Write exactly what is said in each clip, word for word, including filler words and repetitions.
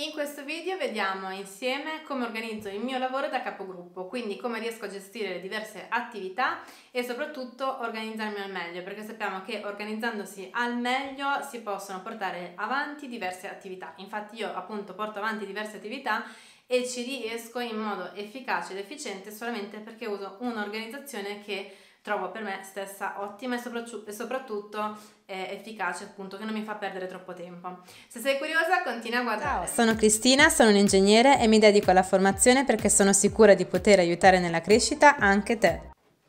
In questo video vediamo insieme come organizzo il mio lavoro da capogruppo, quindi come riesco a gestire le diverse attività e soprattutto organizzarmi al meglio, perché sappiamo che organizzandosi al meglio si possono portare avanti diverse attività. Infatti io appunto porto avanti diverse attività e ci riesco in modo efficace ed efficiente solamente perché uso un'organizzazione che trovo per me stessa ottima e soprattutto eh, efficace, appunto, che non mi fa perdere troppo tempo. Se sei curiosa, continua a guardare. Ciao, sono Cristina, sono un ingegnere e mi dedico alla formazione perché sono sicura di poter aiutare nella crescita anche te.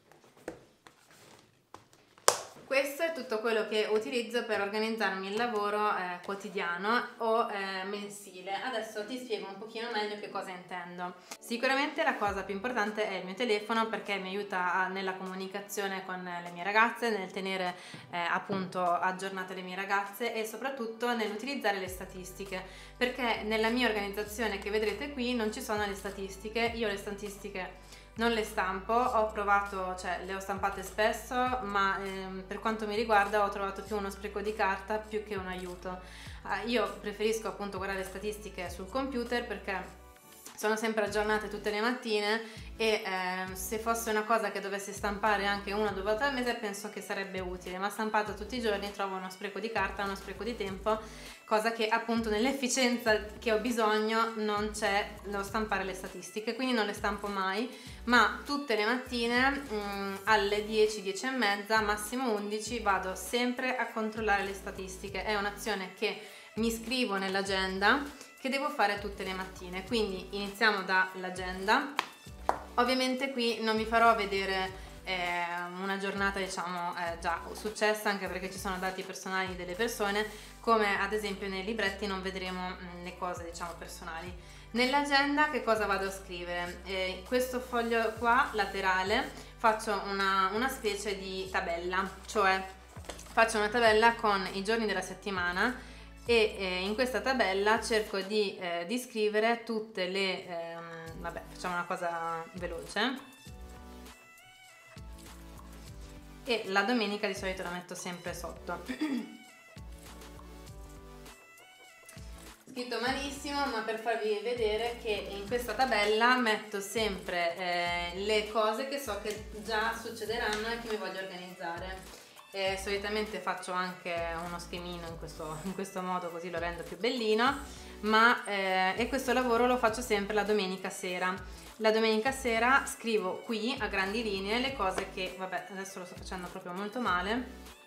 Questo è tutto quello che utilizzo per organizzarmi il lavoro eh, quotidiano o eh, mensile. Adesso ti spiego un pochino meglio che cosa intendo. Sicuramente la cosa più importante è il mio telefono, perché mi aiuta a, nella comunicazione con le mie ragazze, nel tenere eh, appunto aggiornate le mie ragazze e soprattutto nell'utilizzare le statistiche, perché nella mia organizzazione che vedrete qui non ci sono le statistiche. Io le statistiche non le stampo, ho provato, cioè le ho stampate spesso, ma ehm, per quanto mi riguarda ho trovato più uno spreco di carta più che un aiuto. Eh, io preferisco appunto guardare le statistiche sul computer perché sono sempre aggiornate tutte le mattine e eh, se fosse una cosa che dovessi stampare anche una o due volte al mese penso che sarebbe utile, ma stampato tutti i giorni trovo uno spreco di carta, uno spreco di tempo, cosa che appunto nell'efficienza che ho bisogno non c'è lo stampare le statistiche, quindi non le stampo mai, ma tutte le mattine mh, alle dieci, dieci e mezza, massimo undici vado sempre a controllare le statistiche. È un'azione che mi scrivo nell'agenda che devo fare tutte le mattine, quindi iniziamo dall'agenda. Ovviamente qui non vi farò vedere eh, una giornata diciamo eh, già successa, anche perché ci sono dati personali delle persone, come ad esempio nei libretti non vedremo mh, le cose diciamo personali. Nell'agenda che cosa vado a scrivere? Eh, questo foglio qua laterale faccio una, una specie di tabella, cioè faccio una tabella con i giorni della settimana e eh, in questa tabella cerco di, eh, di scrivere tutte le ehm, vabbè, facciamo una cosa veloce, e la domenica di solito la metto sempre sotto. Scritto malissimo, ma per farvi vedere che in questa tabella metto sempre eh, le cose che so che già succederanno e che mi voglio organizzare. E solitamente faccio anche uno schemino in questo, in questo modo, così lo rendo più bellino, ma eh, e questo lavoro lo faccio sempre la domenica sera. La domenica sera scrivo qui a grandi linee le cose che, vabbè, adesso lo sto facendo proprio molto male,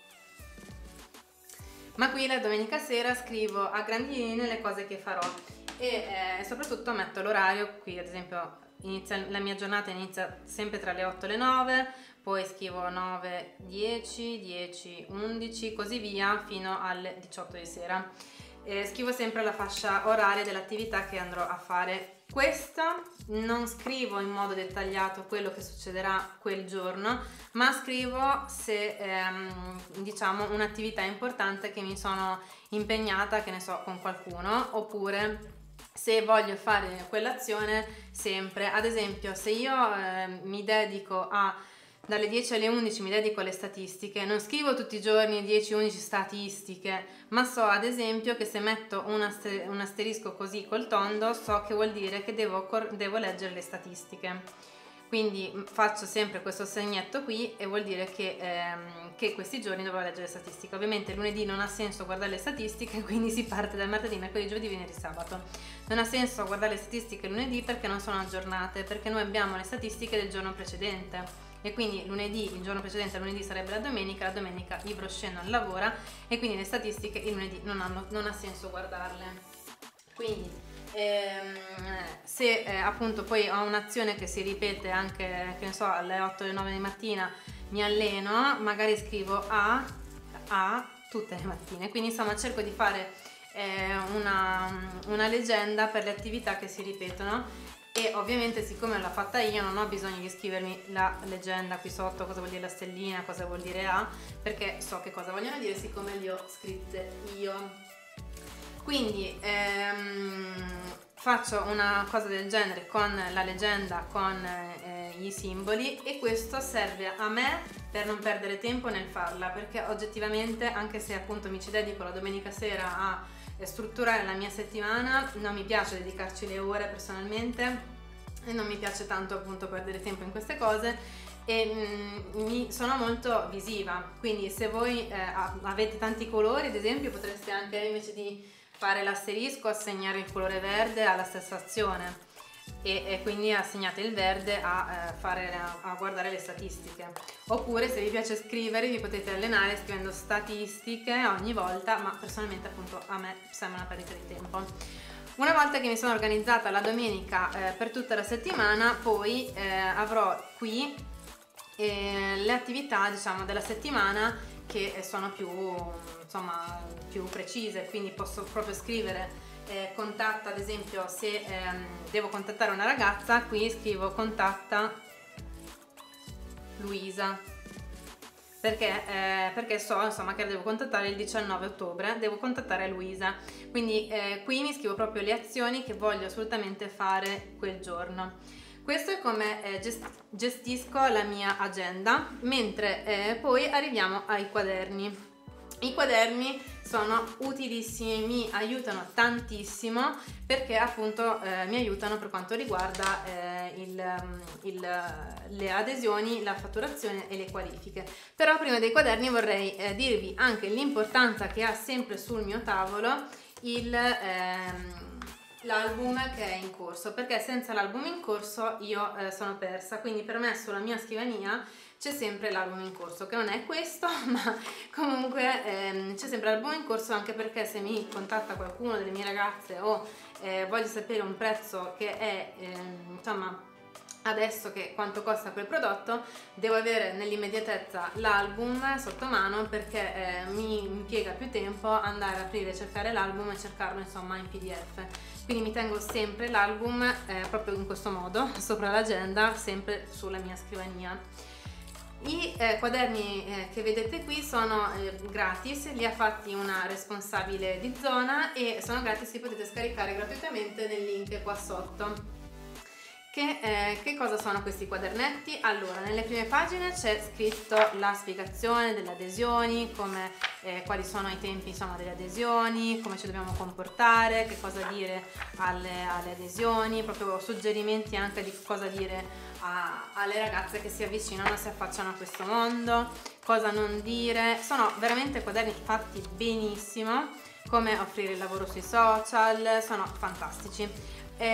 ma qui la domenica sera scrivo a grandi linee le cose che farò e eh, soprattutto metto l'orario. Qui ad esempio inizia, la mia giornata inizia sempre tra le otto e le nove, poi scrivo nove, dieci, dieci, undici, così via fino alle diciotto di sera. Eh, scrivo sempre la fascia oraria dell'attività che andrò a fare. Questo non scrivo in modo dettagliato quello che succederà quel giorno, ma scrivo se ehm, diciamo un'attività importante che mi sono impegnata, che ne so, con qualcuno, oppure se voglio fare quell'azione sempre. Ad esempio, se io eh, mi dedico a dalle dieci alle undici mi dedico alle statistiche, non scrivo tutti i giorni dieci undici statistiche, ma so ad esempio che se metto un, aster un asterisco così col tondo so che vuol dire che devo, devo leggere le statistiche. Quindi faccio sempre questo segnetto qui e vuol dire che, ehm, che questi giorni dovrò leggere le statistiche. Ovviamente lunedì non ha senso guardare le statistiche, quindi si parte dal martedì, mercoledì, giovedì, venerdì, sabato. Non ha senso guardare le statistiche lunedì perché non sono aggiornate, perché noi abbiamo le statistiche del giorno precedente. E quindi lunedì, il giorno precedente, lunedì sarebbe la domenica, la domenica Ibro Shannon lavora e quindi le statistiche il lunedì non, hanno, non ha senso guardarle. Quindi ehm, se eh, appunto poi ho un'azione che si ripete anche, che ne so, alle otto alle nove di mattina mi alleno, magari scrivo a, a tutte le mattine, quindi insomma cerco di fare eh, una, una leggenda per le attività che si ripetono. E ovviamente siccome l'ho fatta io non ho bisogno di scrivermi la leggenda qui sotto, cosa vuol dire la stellina, cosa vuol dire A, perché so che cosa vogliono dire siccome le ho scritte io. Quindi ehm, faccio una cosa del genere con la leggenda, con eh, i simboli, e questo serve a me per non perdere tempo nel farla, perché oggettivamente, anche se appunto mi ci dedico la domenica sera a strutturare la mia settimana, non mi piace dedicarci le ore personalmente e non mi piace tanto appunto perdere tempo in queste cose e mm, mi sono molto visiva, quindi se voi eh, avete tanti colori ad esempio potreste anche invece di fare l'asterisco assegnare il colore verde alla stessa azione e, e quindi assegnate il verde a, eh, fare, a, a guardare le statistiche, oppure se vi piace scrivere vi potete allenare scrivendo statistiche ogni volta, ma personalmente appunto a me sembra una perdita di tempo. Una volta che mi sono organizzata la domenica eh, per tutta la settimana, poi eh, avrò qui eh, le attività diciamo della settimana che sono più insomma più precise, quindi posso proprio scrivere Eh, contatta, ad esempio se ehm, devo contattare una ragazza, qui scrivo contatta Luisa perché, eh, perché so insomma che la devo contattare il diciannove ottobre, devo contattare Luisa, quindi eh, qui mi scrivo proprio le azioni che voglio assolutamente fare quel giorno. Questo è come eh, gest- gestisco la mia agenda, mentre eh, poi arriviamo ai quaderni. I quaderni sono utilissimi, mi aiutano tantissimo perché appunto eh, mi aiutano per quanto riguarda eh, il, il, le adesioni, la fatturazione e le qualifiche. Però prima dei quaderni vorrei eh, dirvi anche l'importanza che ha sempre sul mio tavolo il, ehm, l'album che è in corso, perché senza l'album in corso io eh, sono persa, quindi per me sulla mia scrivania c'è sempre l'album in corso, che non è questo, ma comunque ehm, c'è sempre l'album in corso, anche perché se mi contatta qualcuno delle mie ragazze o eh, voglio sapere un prezzo che è ehm, insomma adesso che quanto costa quel prodotto, devo avere nell'immediatezza l'album sotto mano perché eh, mi impiega più tempo andare a aprire e cercare l'album e cercarlo insomma in P D F, quindi mi tengo sempre l'album eh, proprio in questo modo sopra l'agenda, sempre sulla mia scrivania. I eh, quaderni eh, che vedete qui sono eh, gratis, li ha fatti una responsabile di zona e sono gratis, li potete scaricare gratuitamente nel link qua sotto. Che, eh, che cosa sono questi quadernetti? Allora, nelle prime pagine c'è scritto la spiegazione delle adesioni, come, eh, quali sono i tempi insomma, delle adesioni, come ci dobbiamo comportare, che cosa dire alle, alle adesioni, proprio suggerimenti anche di cosa dire a, alle ragazze che si avvicinano, si affacciano a questo mondo, cosa non dire. Sono veramente quaderni fatti benissimo, come offrire il lavoro sui social, sono fantastici.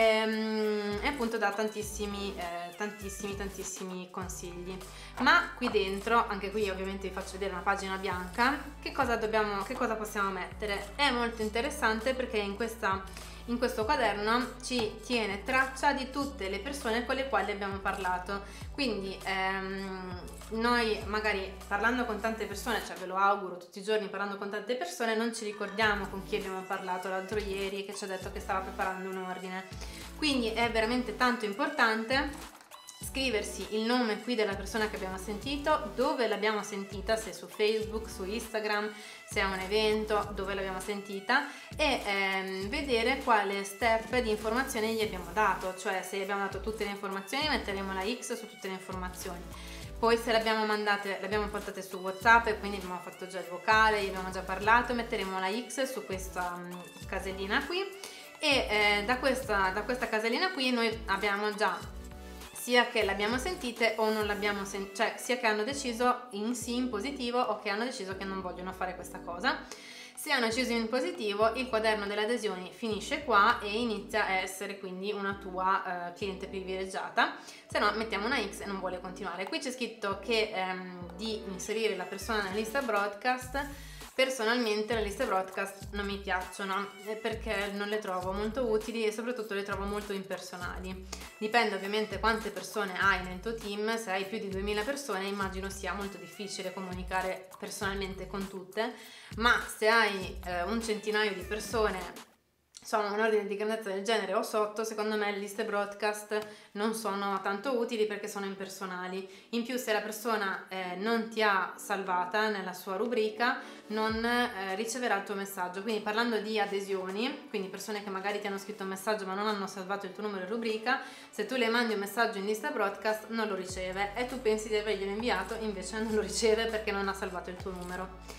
E, e appunto dà tantissimi eh, tantissimi tantissimi consigli, ma qui dentro, anche qui ovviamente vi faccio vedere una pagina bianca, che cosa dobbiamo, che cosa possiamo mettere. È molto interessante perché in questa in questo quaderno ci tiene traccia di tutte le persone con le quali abbiamo parlato, quindi ehm, noi magari parlando con tante persone, cioè ve lo auguro tutti i giorni parlando con tante persone, non ci ricordiamo con chi abbiamo parlato l'altro ieri che ci ha detto che stava preparando un ordine, quindi è veramente tanto importante scriversi il nome qui della persona che abbiamo sentito, dove l'abbiamo sentita, se su Facebook, su Instagram, se è un evento, dove l'abbiamo sentita, e ehm, vedere quale step di informazione gli abbiamo dato, cioè se gli abbiamo dato tutte le informazioni metteremo la X su tutte le informazioni. Poi se le abbiamo mandate, le abbiamo portate su WhatsApp e quindi abbiamo fatto già il vocale, gli abbiamo già parlato, metteremo la X su questa um, casellina qui e eh, da, questa, da questa casellina qui noi abbiamo già sia che l'abbiamo sentite o non l'abbiamo sentite, cioè sia che hanno deciso in sì in positivo o che hanno deciso che non vogliono fare questa cosa. Se hanno deciso in positivo, il quaderno delle adesioni finisce qua e inizia a essere quindi una tua eh, cliente privilegiata, se no mettiamo una X e non vuole continuare. Qui c'è scritto che ehm, di inserire la persona nella lista broadcast. Personalmente le liste broadcast non mi piacciono perché non le trovo molto utili e soprattutto le trovo molto impersonali. Dipende ovviamente quante persone hai nel tuo team, se hai più di duemila persone immagino sia molto difficile comunicare personalmente con tutte, ma se hai eh, un centinaio di persone, insomma un ordine di grandezza del genere o sotto, secondo me le liste broadcast non sono tanto utili perché sono impersonali. In più se la persona eh, non ti ha salvata nella sua rubrica non eh, riceverà il tuo messaggio. Quindi parlando di adesioni, quindi persone che magari ti hanno scritto un messaggio ma non hanno salvato il tuo numero in rubrica, se tu le mandi un messaggio in lista broadcast non lo riceve e tu pensi di averglielo inviato, invece non lo riceve perché non ha salvato il tuo numero.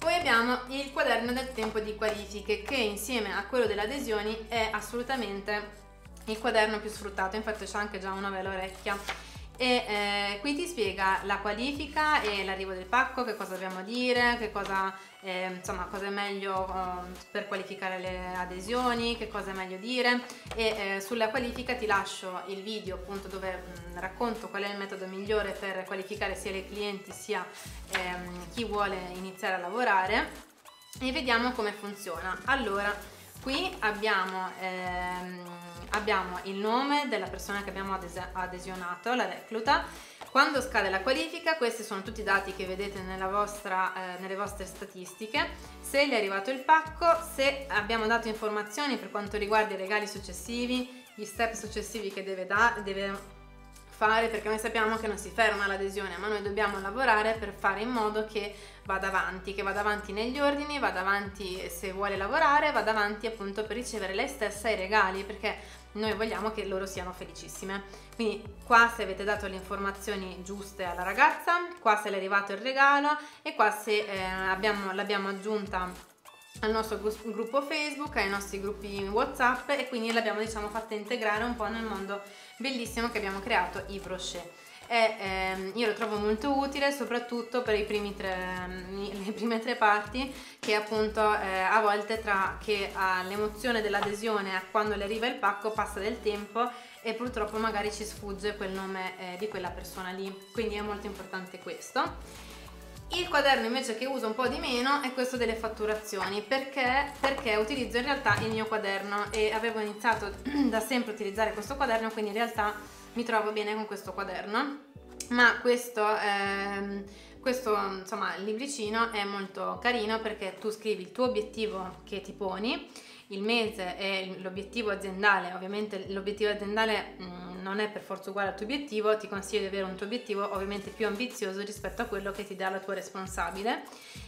Poi abbiamo il quaderno del tempo di qualifiche, che insieme a quello delle adesioni è assolutamente il quaderno più sfruttato, infatti c'è anche già una bella orecchia. E eh, qui ti spiega la qualifica e l'arrivo del pacco, che cosa dobbiamo dire, che cosa, eh, insomma, cosa è meglio eh, per qualificare le adesioni, che cosa è meglio dire. E eh, sulla qualifica ti lascio il video appunto dove mh, racconto qual è il metodo migliore per qualificare sia i clienti sia ehm, chi vuole iniziare a lavorare, e vediamo come funziona. Allora, qui abbiamo ehm, abbiamo il nome della persona che abbiamo adesionato, la recluta. Quando scade la qualifica, questi sono tutti i dati che vedete nella vostra, eh, nelle vostre statistiche, se gli è arrivato il pacco, se abbiamo dato informazioni per quanto riguarda i regali successivi, gli step successivi che deve, da, deve fare, perché noi sappiamo che non si ferma l'adesione, ma noi dobbiamo lavorare per fare in modo che vada avanti, che vada avanti negli ordini, vada avanti se vuole lavorare, vada avanti appunto per ricevere lei stessa i regali, perché noi vogliamo che loro siano felicissime. Quindi qua se avete dato le informazioni giuste alla ragazza, qua se le è arrivato il regalo, e qua se eh, abbiamo, l'abbiamo aggiunta al nostro gruppo Facebook, ai nostri gruppi WhatsApp, e quindi l'abbiamo, diciamo, fatta integrare un po' nel mondo bellissimo che abbiamo creato, i brochet. E, ehm, io lo trovo molto utile soprattutto per i primi tre, le prime tre parti, che appunto eh, a volte tra che all'emozione dell'adesione a quando le arriva il pacco passa del tempo e purtroppo magari ci sfugge quel nome eh, di quella persona lì, quindi è molto importante questo. Il quaderno invece che uso un po' di meno è questo delle fatturazioni, perché, perché utilizzo in realtà il mio quaderno e avevo iniziato da sempre a utilizzare questo quaderno, quindi in realtà mi trovo bene con questo quaderno. Ma questo, ehm, questo insomma, il libricino è molto carino perché tu scrivi il tuo obiettivo che ti poni, il mese e l'obiettivo aziendale. Ovviamente l'obiettivo aziendale mh, non è per forza uguale al tuo obiettivo, ti consiglio di avere un tuo obiettivo ovviamente più ambizioso rispetto a quello che ti dà la tua responsabile,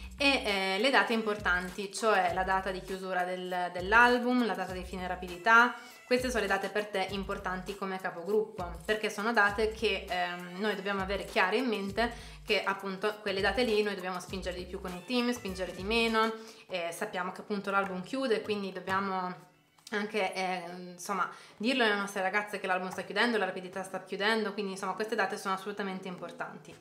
e eh, le date importanti, cioè la data di chiusura del, dell'album, la data di fine rapidità. Queste sono le date per te importanti come capogruppo, perché sono date che ehm, noi dobbiamo avere chiare in mente, che appunto quelle date lì noi dobbiamo spingere di più con i team, spingere di meno, eh, sappiamo che appunto l'album chiude, quindi dobbiamo anche eh, insomma dirlo alle nostre ragazze che l'album sta chiudendo, la rapidità sta chiudendo, quindi insomma queste date sono assolutamente importanti.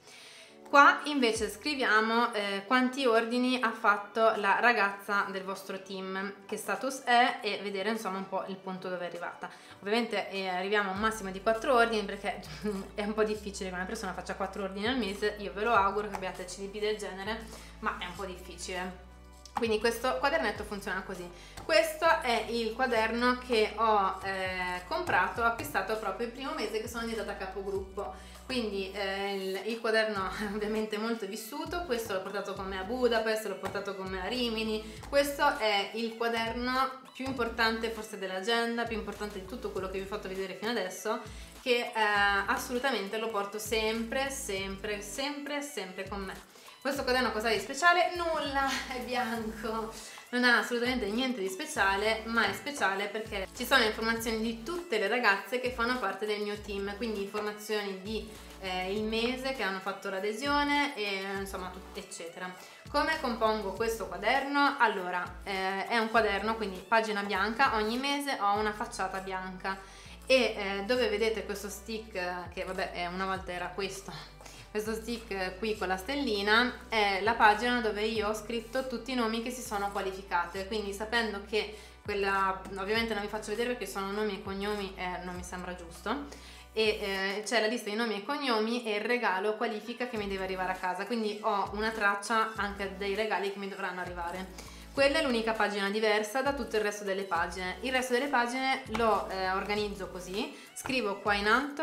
Qua invece scriviamo eh, quanti ordini ha fatto la ragazza del vostro team, che status è, e vedere insomma un po' il punto dove è arrivata. Ovviamente eh, arriviamo a un massimo di quattro ordini, perché è un po' difficile che una persona faccia quattro ordini al mese. Io ve lo auguro che abbiate C D P del genere, ma è un po' difficile. Quindi questo quadernetto funziona così. Questo è il quaderno che ho eh, comprato, acquistato proprio il primo mese che sono diventata capogruppo. Quindi eh, il, il quaderno ovviamente molto vissuto. Questo l'ho portato con me a Budapest, l'ho portato con me a Rimini. Questo è il quaderno più importante forse dell'agenda, più importante di tutto quello che vi ho fatto vedere fino adesso, che eh, assolutamente lo porto sempre, sempre, sempre, sempre con me. Questo quaderno cosa ha di speciale? Nulla, è bianco, non ha assolutamente niente di speciale, ma è speciale perché ci sono informazioni di tutte le ragazze che fanno parte del mio team, quindi informazioni di eh, il mese che hanno fatto l'adesione e insomma eccetera. Come compongo questo quaderno? Allora, eh, è un quaderno, quindi pagina bianca, ogni mese ho una facciata bianca, e eh, dove vedete questo stick, che vabbè eh, una volta era questo, questo stick qui con la stellina, è la pagina dove io ho scritto tutti i nomi che si sono qualificate, quindi sapendo che quella, ovviamente non vi faccio vedere perché sono nomi e cognomi e eh, non mi sembra giusto, e eh, c'è la lista di nomi e cognomi e il regalo qualifica che mi deve arrivare a casa, quindi ho una traccia anche dei regali che mi dovranno arrivare. Quella è l'unica pagina diversa da tutto il resto delle pagine. Il resto delle pagine lo eh, organizzo così: scrivo qua in alto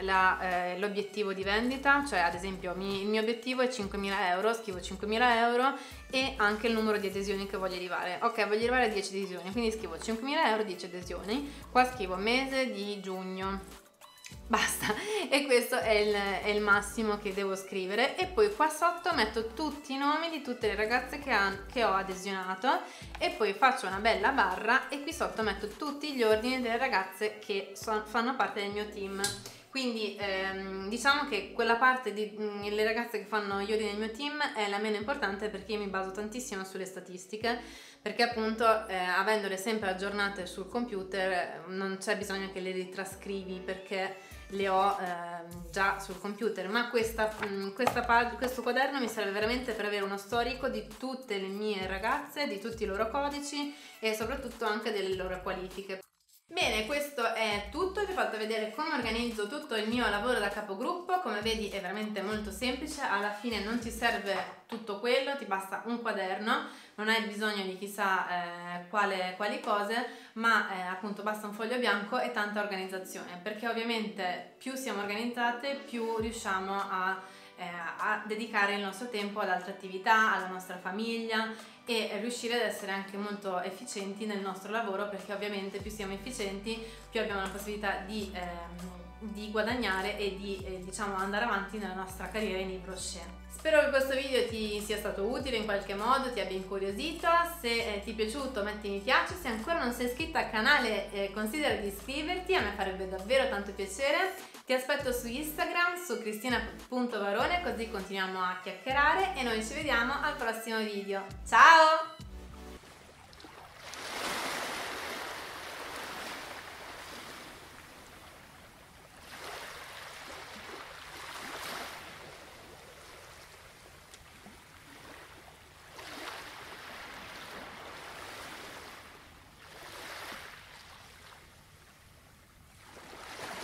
eh, l'obiettivo di vendita, cioè ad esempio mi, il mio obiettivo è cinquemila euro, scrivo cinquemila euro e anche il numero di adesioni che voglio arrivare. Ok, voglio arrivare a dieci adesioni, quindi scrivo cinquemila euro, dieci adesioni. Qua scrivo mese di giugno. Basta, e questo è il, è il massimo che devo scrivere, e poi qua sotto metto tutti i nomi di tutte le ragazze che, ha, che ho adesisionato, e poi faccio una bella barra e qui sotto metto tutti gli ordini delle ragazze che son, fanno parte del mio team. Quindi ehm, diciamo che quella parte di mh, le ragazze che fanno Yodi nel mio team è la meno importante, perché io mi baso tantissimo sulle statistiche, perché appunto eh, avendole sempre aggiornate sul computer non c'è bisogno che le ritrascrivi, perché le ho eh, già sul computer, ma questa, mh, questa pag- questo quaderno mi serve veramente per avere uno storico di tutte le mie ragazze, di tutti i loro codici e soprattutto anche delle loro qualifiche. Bene, questo è tutto, ti ho fatto vedere come organizzo tutto il mio lavoro da capogruppo. Come vedi è veramente molto semplice, alla fine non ti serve tutto quello, ti basta un quaderno, non hai bisogno di chissà eh, quale, quali cose, ma eh, appunto basta un foglio bianco e tanta organizzazione, perché ovviamente più siamo organizzate più riusciamo a, eh, a dedicare il nostro tempo ad altre attività, alla nostra famiglia, e riuscire ad essere anche molto efficienti nel nostro lavoro, perché ovviamente più siamo efficienti più abbiamo la possibilità di, ehm, di guadagnare e di eh, diciamo andare avanti nella nostra carriera in Yves. Spero che questo video ti sia stato utile in qualche modo, ti abbia incuriosito. Se eh, ti è piaciuto metti mi piace, se ancora non sei iscritta al canale eh, considera di iscriverti, a me farebbe davvero tanto piacere. Ti aspetto su Instagram, su cristina punto varone, così continuiamo a chiacchierare e noi ci vediamo al prossimo video. Ciao!